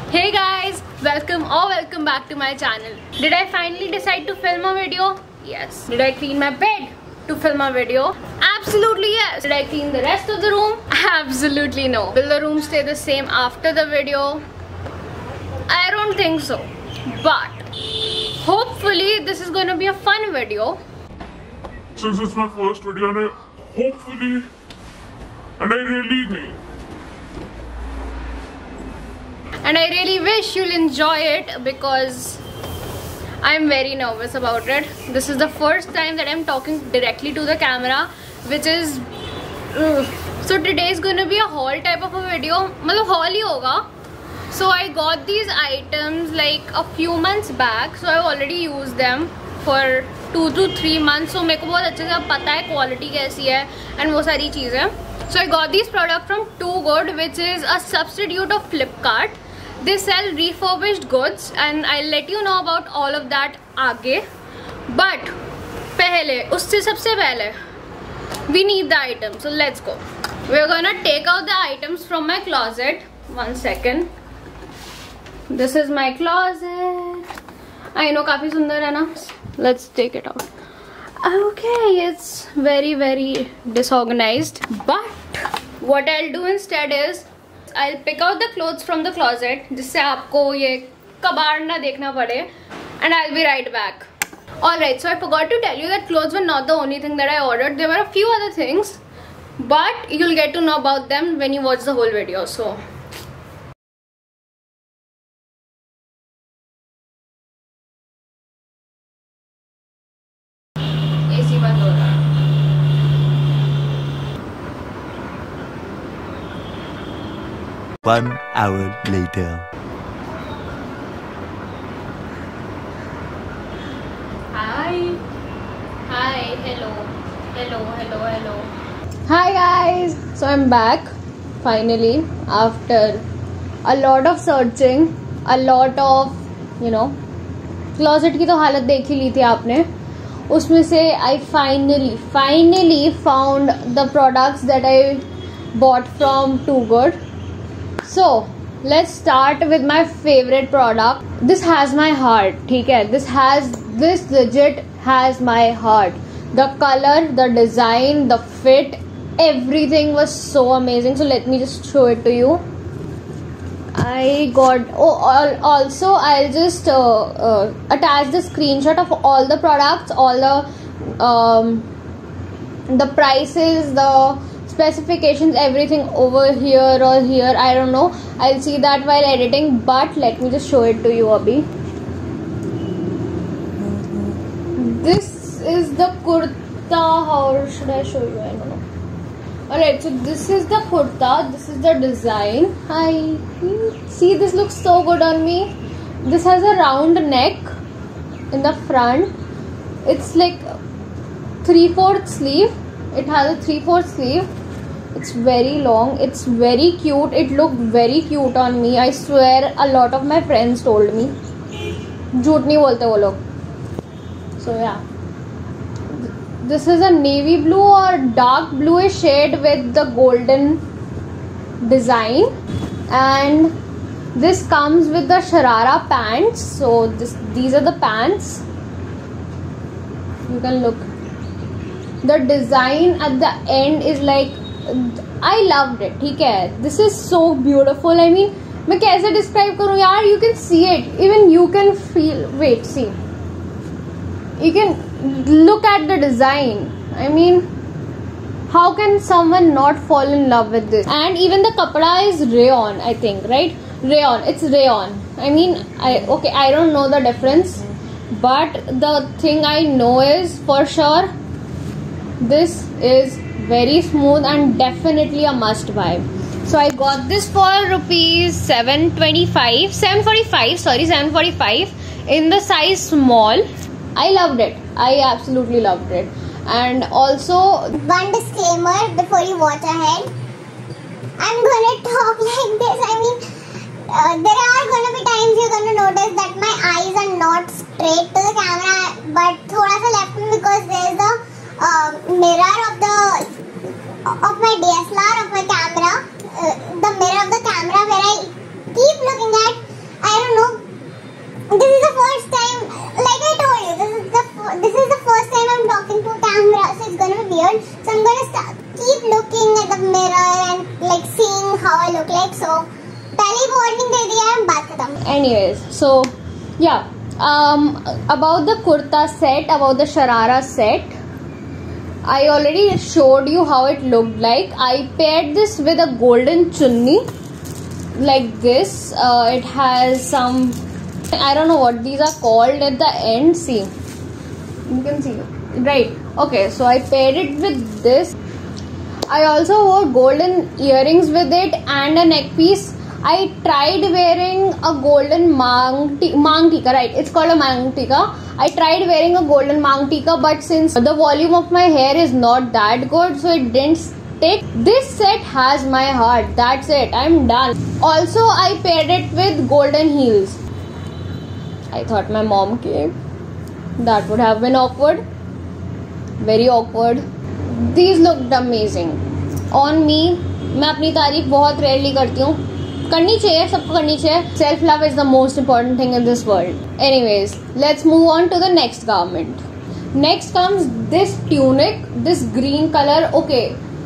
Hey guys, welcome back to my channel. Did I finally decide to film a video? Yes. Did I clean my bed to film a video? Absolutely yes. Did I clean the rest of the room? Absolutely no. Will the room stay the same after the video? I don't think so. But hopefully this is going to be a fun video. Since it's my first video and I really wish you'll enjoy it because I'm very nervous about it. This is the first time that I'm talking directly to the camera, which is so today is going to be a haul type of a video. मतलब haul ही होगा. So I got these items like a few months back, so I've already used them for 2 to 3 months. So मेरे को बहुत अच्छे से पता है quality कैसी है and वो सारी चीज़ें. So I got these products from Too Good, which is a substitute of Flipkart. They sell refurbished goods and I'll let you know about all of that आगे. But पहले उससे सबसे पहले we need the items. So let's go. We're gonna take out the items from my closet. 1 second. This is my closet. I know काफी सुंदर है ना. Let's take it out. Okay, it's very disorganized. But what I'll do instead is I'll pick out the clothes from the closet जिससे आपको ये कबाड़ ना देखना पड़े, and I'll be right back. Alright, so I forgot to tell you that clothes were not the only thing that I ordered. There were a few other things, but you'll get to know about them when you watch the whole video. So AC बंद हो रहा है. 1 hour later. Hi, hello. Hi guys, so I'm back finally after a lot of searching, a lot of closet की तो हालत देख ही ली थी आपने. उसमें से I finally found the products that I bought from Too Good. So let's start with my favorite product. This has my heart, ठीक है? This legit has my heart. The color, the design, the fit, everything was so amazing. So let me just show it to you. I got also I'll just attach the screenshot of all the products, all the prices, the specifications, everything over here or here. I don't know. I'll see that while editing, but let me just show it to you, Abhi. This is the kurta. How should I show you? I don't know. Alright, so this is the kurta. This is the design. See, this looks so good on me. This has a round neck in the front. It's like 3/4 sleeve. It has a 3/4 sleeve. It's very long. It's very cute. It looked very cute on me. I swear a lot of my friends told me. झूठ नहीं बोलते वो लोग. So yeah. This is a navy blue or dark bluish shade with the golden design, and this comes with the Sharara pants. So these are the pants. You can look. The design at the end is like, I loved it. ठीक है? This is so beautiful. I mean, मैं कैसे describe करूँ यार? You can see it. Even you can feel. Wait, see. You can look at the design. I mean, how can someone not fall in love with this? And even the kapda is rayon, I think, right? Rayon. It's rayon. I mean, I don't know the difference, but the thing I know is for sure this is very smooth and definitely a must buy. So I got this for rupees 745 in the size small. I loved it. I absolutely loved it. And also, one disclaimer before you watch ahead. I'm gonna talk like this. I mean, there are gonna be times you're gonna notice that my eyes are not straight to the camera, but thoda sa left me because there's the mirror of my DSLR of my camera, the mirror of the camera where I keep looking at keep looking at the mirror and like seeing how I look like. So पहले warning दे दिया है, बात खत्म. Anyways, so yeah, about the kurta set, about the sharara set, I already showed you how it looked like. I paired this with a golden chunni like this. It has some, I don't know what these are called at the end. See, you can see, right? Okay, so I paired it with this. I also wore golden earrings with it and a neck piece. I tried wearing a golden mang tika, right? It's called a mang tika. I tried wearing a golden mang tika, but since the volume of my hair is not that good, so it didn't stick. This set has my heart. That's it. I'm done. Also, I paired it with golden heels. I thought my mom came. That would have been awkward. Very awkward. These looked amazing. On me, मैं अपनी तारीफ बहुत rarely करती हूँ. करनी चाहिए, सबको करनी चाहिए. Self love is the most important thing in this world. Anyways, let's move on to the next garment. Next comes this tunic, this green color. Okay,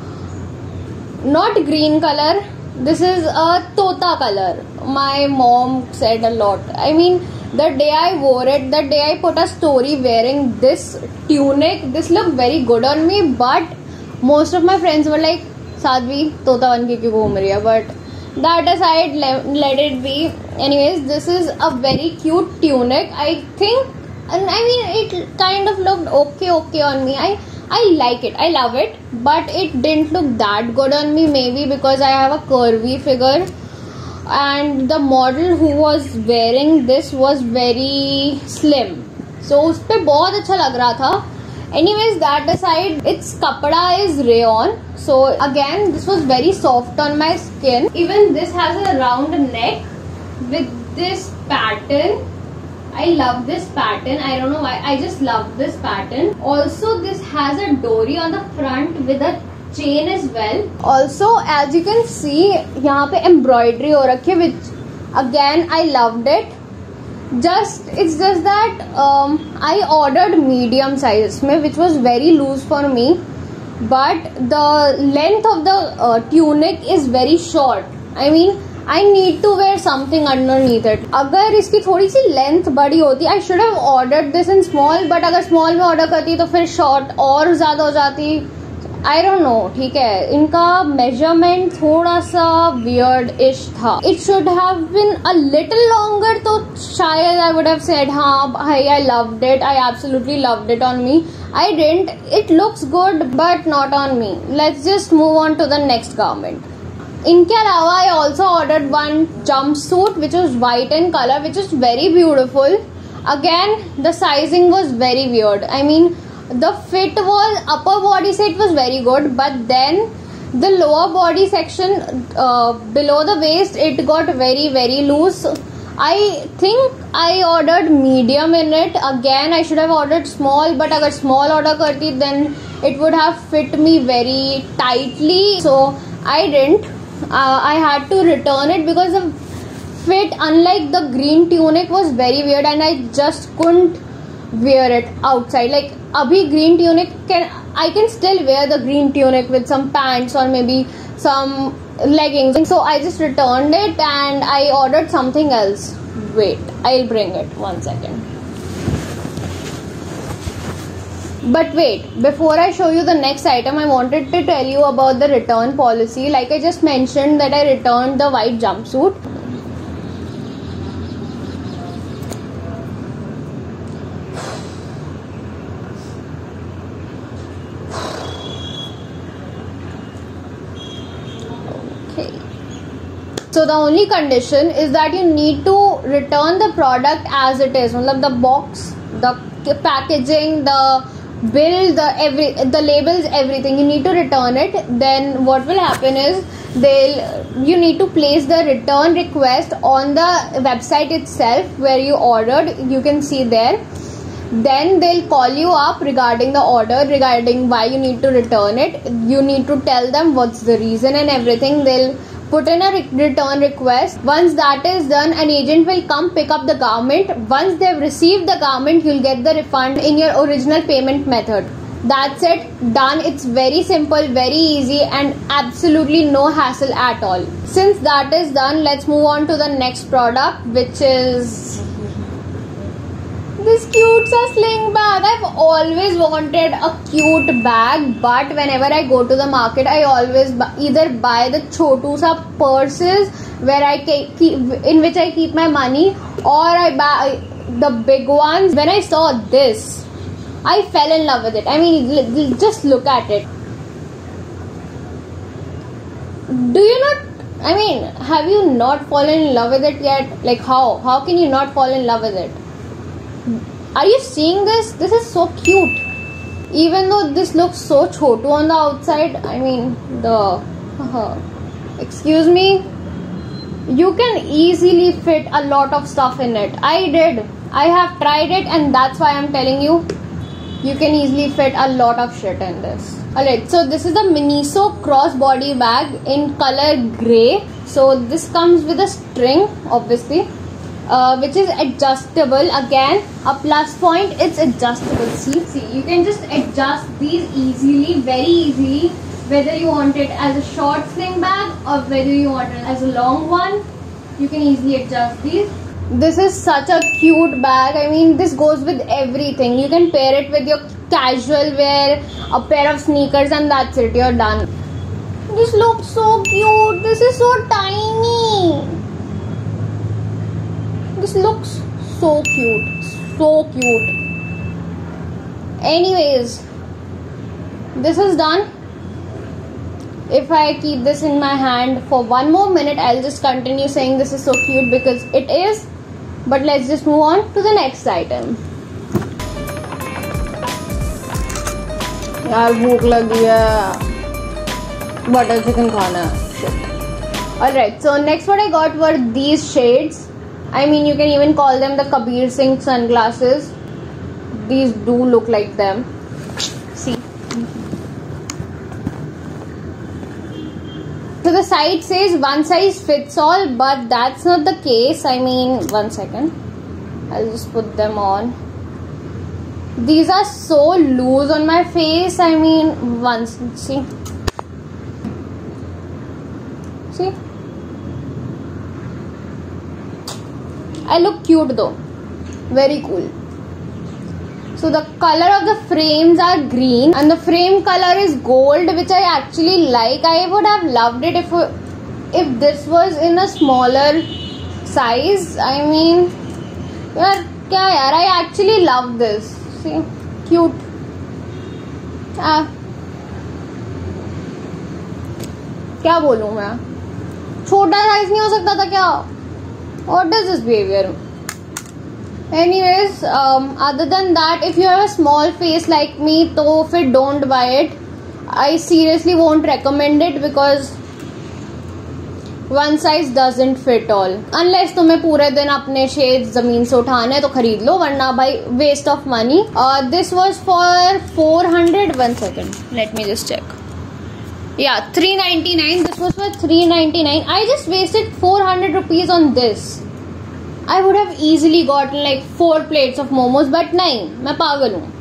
not green color. This is a tota color. My mom said a lot. I mean, the day I wore it, the day I put a story wearing this tunic, this looked very good on me, but most of my friends were like, Sadhvi, tota ban ke kyun ghum rahi hai? But that aside, let it be. Anyways, this is a very cute tunic. I think, and I mean, it kind of looked okay on me. I like it. I love it. But it didn't look that good on me. Maybe because I have a curvy figure. And the model who was wearing this was very slim. So, उसपे बहुत अच्छा लग रहा था. Anyways, that aside, its kapda is rayon. So again, this was very soft on my skin. Even this has a round neck with this pattern. I love this pattern. I don't know why. I just love this pattern. Also, this has a dory on the front with a chain as well. Also, as you can see, यहाँ पे embroidery हो रखी है, which again I loved it. It's just that I ordered medium size में, which was very loose for me. But the length of the tunic is very short. I mean, I need to wear something underneath it. अगर इसकी थोड़ी सी length बड़ी होती, I should have ordered this in small. But अगर small में order करती तो फिर short और ज़्यादा हो जाती. I don't know, ठीक है. इनका measurement थोड़ा सा weird-ish था. It should have been a little longer. तो शायद I would have said, हाँ, I loved it. I absolutely loved it on me. I didn't. It looks good, but not on me. Let's just move on to the next garment. इनके अलावा I also ordered one jumpsuit which was white in color, which is very beautiful. Again, the sizing was very weird. I mean, the fit was, upper body set was very good, but then the lower body section below the waist, it got very loose. I think I ordered medium in it. Again, I should have ordered small, but agar small order karti, then it would have fit me very tightly. So I didn't. I had to return it because the fit, unlike the green tunic, was very weird, and I just couldn't wear it outside. Like abhi green tunic, I can still wear the green tunic with some pants or maybe some leggings. So I just returned it and I ordered something else. Wait, I'll bring it 1 second. But wait, before I show you the next item, I wanted to tell you about the return policy. Like I just mentioned that I returned the white jumpsuit. So the only condition is that you need to return the product as it is. Matlab the box, the packaging, the bill, the labels, everything. You need to return it. Then what will happen is you need to place the return request on the website itself where you ordered. You can see there. Then they'll call you up regarding the order, regarding why you need to return it. You need to tell them what's the reason and everything. They'll put in a return request. Once that is done, an agent will come pick up the garment. Once they've received the garment, you'll get the refund in your original payment method. That's it, done. It's very simple, very easy, and absolutely no hassle at all. Since that is done, let's move on to the next product, which is this cute sling bag. I've always wanted a cute bag, but whenever I go to the market, I always either buy the chotu sa purses where I keep in which I keep my money, or I buy the big ones. When I saw this, I fell in love with it. I mean, just look at it. Do you not? I mean, have you not fallen in love with it yet? Like how? How can you not fall in love with it? Are you seeing this? This is so cute. Even though this looks so chotu on the outside, I mean, excuse me, you can easily fit a lot of stuff in it. I did. I have tried it, and that's why I'm telling you, you can easily fit a lot of shit in this. Alright, so this is the Miniso crossbody bag in color grey. So this comes with a string, obviously, which is adjustable. Again, a plus point, it's adjustable. See, you can just adjust these easily, very easily, whether you want it as a short sling bag or whether you want it as a long one. You can easily adjust these. This is such a cute bag. I mean, this goes with everything. You can pair it with your casual wear, a pair of sneakers, and that's it, you're done. This looks so cute. This is so tiny. This looks so cute. So cute. Anyways, this is done. If I keep this in my hand for one more minute, I'll just continue saying this is so cute because it is. But let's just move on to the next item. यार भूख लगी है, butter chicken खाना है. Shit. Alright, so next what I got were these shades. I mean, you can even call them the Kabir Singh sunglasses. These do look like them. See. So the site says one size fits all, but that's not the case. I mean, one second. I'll just put them on. These are so loose on my face. I mean, see. See? I look cute though. Very cool. So the color of the frames are green and the frame color is gold, which I actually like. I would have loved it if this was in a smaller size. I mean, I actually love this. See, cute. क्या बोलूं मैं? छोटा size नहीं हो सकता था क्या? What is this behavior? Anyways, other than that, if you have a small face like me, तो फिर don't buy it. I seriously won't recommend it because one size doesn't fit all. Unless तुम्हें पूरे दिन अपने shades जमीन से उठाने हैं तो खरीद लो, वरना भाई waste of money. This was for 400. 1 second. Let me just check. Yeah, 399. This was for 399. I just wasted 400 rupees on this. I would have easily gotten like 4 plates of momos, but नहीं, मैं पागल हूँ.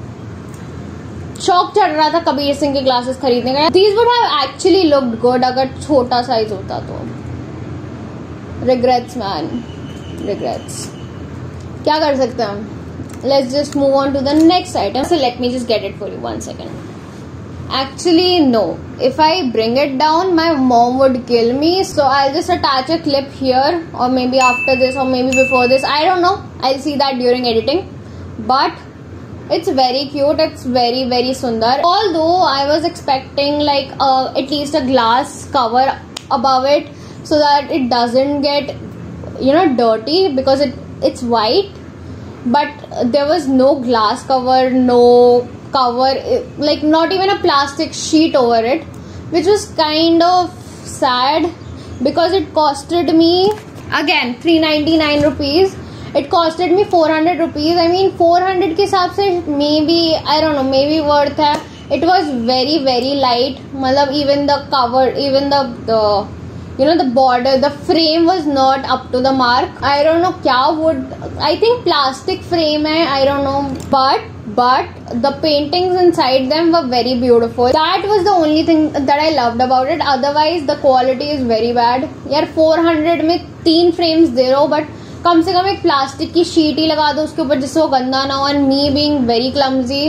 शौक चढ़ रहा था कबीर सिंह के glasses खरीदने का. These would have actually looked good अगर छोटा साइज होता तो. Regrets man, regrets. क्या कर सकते हैं हम? Let's just move on to the next item. So let me just get it for you. 1 second. Actually, no. If I bring it down, my mom would kill me. So I'll just attach a clip here, or maybe after this, or maybe before this. I don't know. I'll see that during editing. But it's very cute. It's very, very sundar. Although I was expecting like at least a glass cover above it, so that it doesn't get, dirty, because it's white. But there was no glass cover, no cover, like not even a plastic sheet over it, which was kind of sad because it costed me again 399 rupees. It costed me 400 rupees. I mean, 400 के हिसाब से maybe, I don't know, maybe worth है. It was very, very light. मतलब even the cover, even the the border, the frame was not up to the mark. I don't know क्या would, I think plastic frame है, I don't know. But but the paintings inside them were very beautiful. That was the only thing that I loved about it. Otherwise the quality is very bad. यार 400 में 3 frames दे रहे हो, but कम से कम एक plastic की sheet ही लगा दो उसके ऊपर जिससे वो गंदा ना हो. And me being very clumsy,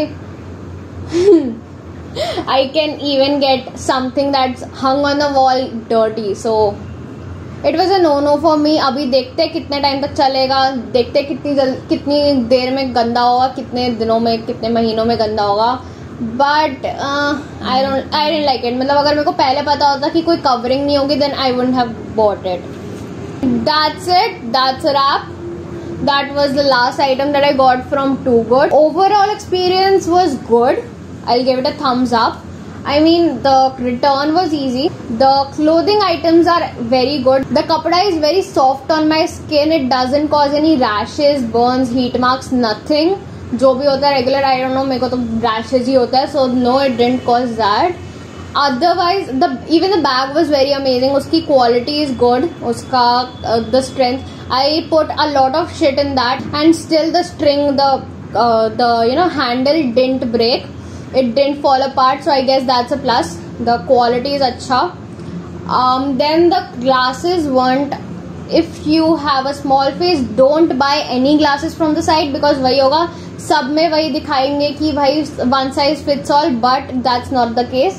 I can even get something that's hung on the wall dirty. So it was a no no for me. अभी देखते हैं कितने टाइम तक चलेगा, देखते हैं कितनी देर में गंदा होगा, कितने दिनों में, कितने महीनों में गंदा होगा. But I don't like it. मतलब अगर मेरे को पहले पता होता कि कोई कवरिंग नहीं होगी, then I wouldn't have bought it. That's it, that's a wrap. That was the last item that I got from Too Good. Overall experience was good. I'll give it a thumbs up. I mean, the return was easy. The clothing items are very good. The kapda is very soft on my skin. It doesn't cause any rashes, burns, heat marks, nothing. जो भी होता है regular, I don't know, मेरे को तो rashes ही होता है. So no, it didn't cause that. Otherwise, even the bag was very amazing. उसकी quality is good. उसका the strength. I put a lot of shit in that, and still the string, the handle didn't break. It didn't fall apart, so I guess that's a plus. The quality is अच्छा. Then the glasses weren't. If you have a small face, don't buy any glasses from the site, because वही होगा, सब में वही दिखाएंगे कि भाई one size fits all, but that's not the case.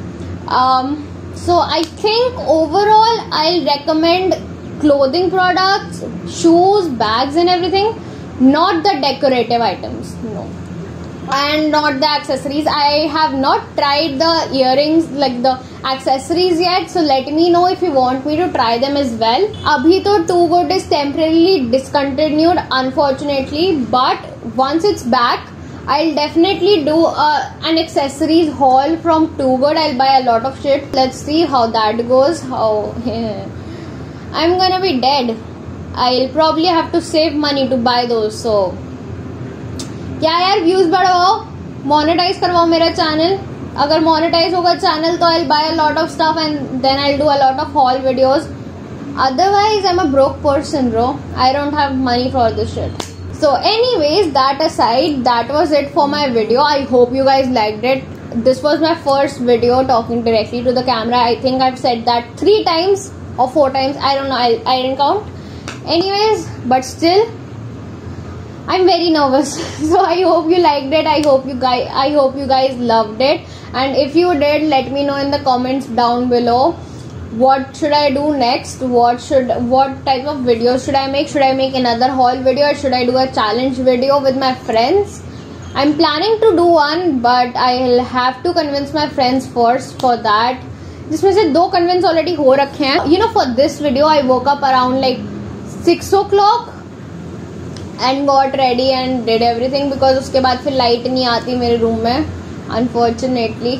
So I think overall I'll recommend clothing products, shoes, bags and everything, not the decorative items, no, and not the accessories. I have not tried the earrings, like the accessories yet, so let me know if you want me to try them as well. Abhi to Too Good is temporarily discontinued, unfortunately, but once it's back, I'll definitely do an accessories haul from Too Good. I'll buy a lot of shit. Let's see how that goes. I'm gonna be dead. I'll probably have to save money to buy those. So क्या यार, views बढ़ाओ, monetise करवाओ मेरा channel. अगर monetise होगा channel तो I'll buy a lot of stuff and then I'll do a lot of haul videos. Otherwise I'm a broke person, bro. I don't have money for this shit. So anyways, that aside, that was it for my video. I hope you guys liked it. This was my first video talking directly to the camera. I think I've said that 3 times or 4 times. I don't know. I didn't count. Anyways, but still, I'm very nervous. So I hope you liked it. I hope you guys loved it. And if you did, let me know in the comments down below. What should I do next? What type of videos should I make? Should I make another haul video, or should I do a challenge video with my friends? I'm planning to do one, but I'll have to convince my friends first for that. जिसमें से 2 convince already हो रखे हैं. You know, for this video I woke up around like 6 o'clock and got ready and did everything, because उसके बाद फिर light नहीं आती मेरे रूम में, unfortunately.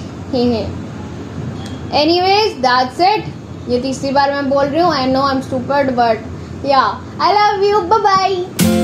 Anyways, that's it. ये तीसरी बार मैं बोल रही हूँ. I know I'm stupid, but yeah, I love you. Bye bye.